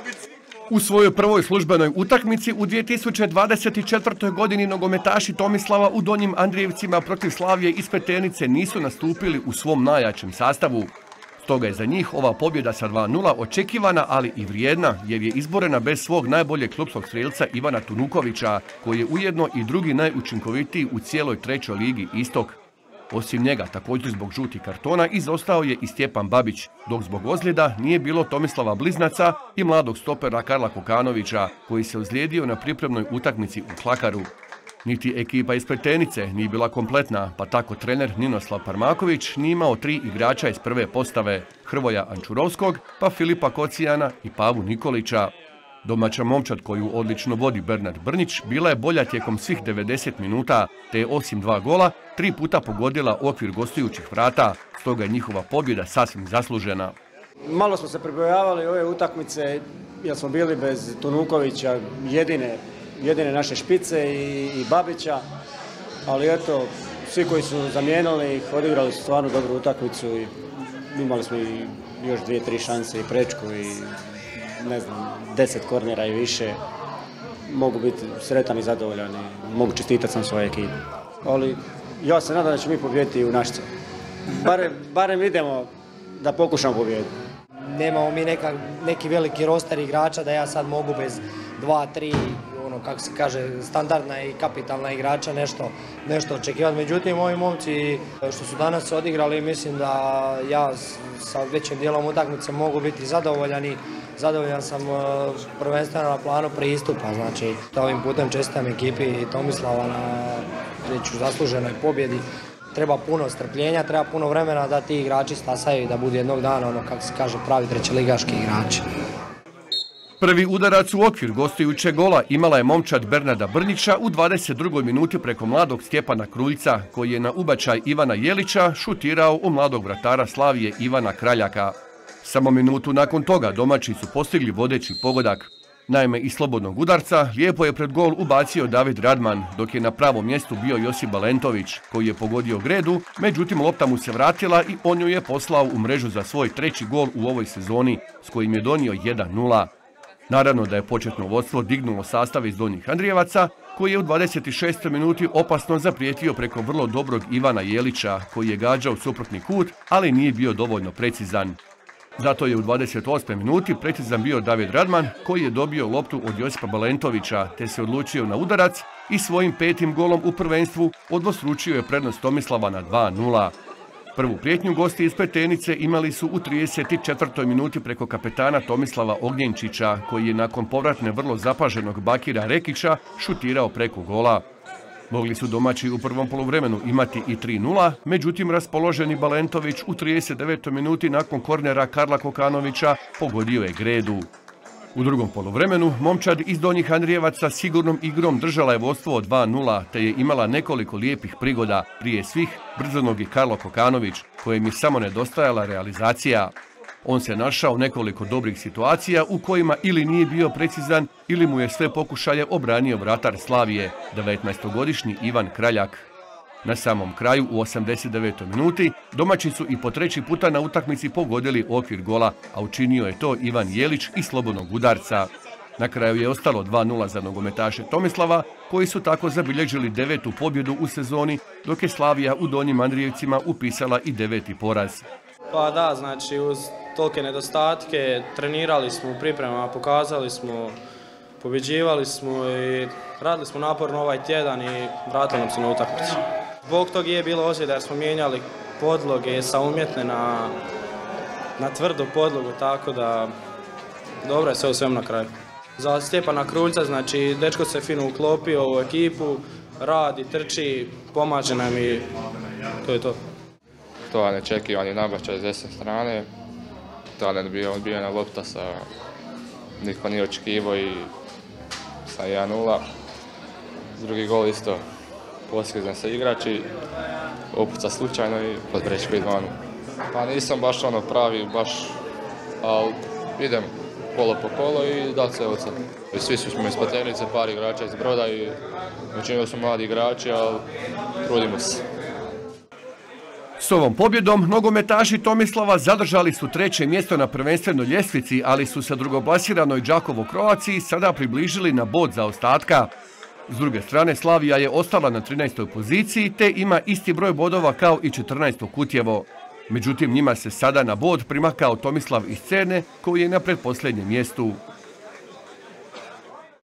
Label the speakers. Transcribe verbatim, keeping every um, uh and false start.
Speaker 1: U svojoj prvoj službenoj utakmici u dvije tisuće dvadeset četvrtoj godini nogometaši Tomislava u Donjim Andrijevcima protiv Slavije iz Pleternice nisu nastupili u svom najjačem sastavu. Stoga je za njih ova pobjeda sa dva nula očekivana, ali i vrijedna, jer je izborena bez svog najboljeg klupskog strijelca Ivana Tunukovića, koji je ujedno i drugi najučinkovitiji u cijeloj trećoj ligi Istok. Osim njega, također zbog žutih kartona, izostao je i Stjepan Babić, dok zbog ozljeda nije bilo Tomislava Bliznaca i mladog stopera Karla Kokanovića, koji se ozlijedio na pripremnoj utakmici u Klakaru. Niti ekipa iz Pleternice nije bila kompletna, pa tako trener Ninoslav Parmaković nije imao tri igrača iz prve postave, Hrvoja Ančurovskog, pa Filipa Kocijana i Pavu Nikolića. Domaća momčad koju odlično vodi Bernard Brnjić bila je bolja tijekom svih devedeset minuta, te je osim dva gola tri puta pogodila okvir gostujućih vrata, stoga je njihova pobjeda sasvim zaslužena.
Speaker 2: Malo smo se pribojavali ove utakmice jer smo bili bez Tunukovića, jedine, jedine naše špice i, i Babića, ali eto, svi koji su zamijenili ih, odigrali su stvarno dobru utakmicu i imali smo i još dvije, tri šanse i prečku i ne znam, deset kornera i više. Mogu biti sretan i zadovoljan i mogu čestitati sam svoje ekipe. Ali ja se nadam da ćemo mi pobijediti u Našice. Barem, barem idemo da pokušamo pobijediti.
Speaker 3: Nemamo mi neka, neki veliki roster igrača da ja sad mogu bez dva, tri, ono kako se kaže, standardna i kapitalna igrača nešto, nešto očekivati. Međutim, ovi momci što su danas odigrali, mislim da ja sa većim dijelom utakmice mogu biti zadovoljan i zadovoljan sam prvenstveno na planu pristupa. Znači, ovim putem čestitam ekipi Tomislava na reću zasluženoj pobjedi. Treba puno strpljenja, treba puno vremena da ti igrači stasaju i da budu jednog dana, ono kako se kaže, pravi trećeligaški igrači.
Speaker 1: Prvi udarac u okvir gostujućeg gola imala je momčad Bernarda Brnjića u dvadeset drugoj minuti preko mladog Stjepana Kruljca, koji je na ubačaj Ivana Jelića šutirao u mladog vratara Slavije Ivana Kraljaka. Samo minutu nakon toga domaći su postigli vodeći pogodak. Naime, iz slobodnog udarca lijepo je pred gol ubacio David Radman, dok je na pravom mjestu bio Josip Balentović, koji je pogodio gredu, međutim lopta mu se vratila i on ju je poslao u mrežu za svoj treći gol u ovoj sezoni, s kojim je donio jedan nula. Naravno da je početno vodstvo dignulo sastav iz Donjih Andrijevaca, koji je u dvadeset šestoj minuti opasno zaprijetio preko vrlo dobrog Ivana Jelića, koji je gađao suprotni kut, ali nije bio dovoljno precizan. Zato je u dvadeset osmoj minuti precizan bio David Radman, koji je dobio loptu od Josipa Balentovića, te se odlučio na udarac i svojim petim golom u prvenstvu odvostručio je prednost Tomislava na dva nula. Prvu prijetnju gosti iz Pleternice imali su u trideset četvrtoj minuti preko kapetana Tomislava Ognjenčića, koji je nakon povratne vrlo zapaženog Bakira Rekića šutirao preko gola. Mogli su domaći u prvom poluvremenu imati i tri nula, međutim raspoloženi Balentović u trideset devetoj minuti nakon kornera Karla Kokanovića pogodio je gredu. U drugom poluvremenu momčad iz Donjih Andrijevaca sigurnom igrom držala je vodstvo od dva nula, te je imala nekoliko lijepih prigoda, prije svih brzonogi Karlo Kokanović, kojem je samo nedostajala realizacija. On se našao nekoliko dobrih situacija u kojima ili nije bio precizan ili mu je sve pokušaje obranio vratar Slavije, devetnaestogodišnji Ivan Kraljak. Na samom kraju u osamdeset devetoj minuti domaći su i po treći puta na utakmici pogodili okvir gola, a učinio je to Ivan Jelić iz slobodnog udarca. Na kraju je ostalo dva nula za nogometaše Tomislava, koji su tako zabilježili devetu pobjedu u sezoni, dok je Slavija u Donjim Andrijevcima upisala i deveti poraz.
Speaker 4: Pa da, znači uz tolike nedostatke trenirali smo u pripremama, pokazali smo, pobjeđivali smo i radili smo naporno ovaj tjedan i vratili nam se na utakmicu. Zbog toga je bilo ozljeda jer smo mijenjali podloge sa umjetne na, na tvrdu podlogu, tako da dobro je sve u svemu na kraju. Za Stjepana Kruljca, znači dečko se fino uklopio u ekipu, radi, trči, pomaže nam i to je to.
Speaker 5: To je neočekivani nabačaj s desne strane, tada je bio odbijena lopta sa niko nije očekivao i sa jedan nula. Drugi gol isto poskrizan se igrač i opuca slučajno i pod prečku i dva nula. Pa nisam baš ono pravi, baš, ali idem kolo po kolo i dat se od sad. Svi smo iz Pleternice, par igrača iz Broda i većinom su mladi igrači, ali trudimo se.
Speaker 1: S ovom pobjedom nogometaši Tomislava zadržali su treće mjesto na prvenstvenoj ljestvici, ali su se drugoplasiranoj Đakovo Croaciji sada približili na bod zaostatka. S druge strane, Slavija je ostala na trinaestoj poziciji te ima isti broj bodova kao i četrnaesto Kutjevo. Međutim, njima se sada na bod primakao Tomislav iz Cerne koji je na pretposljednjem mjestu.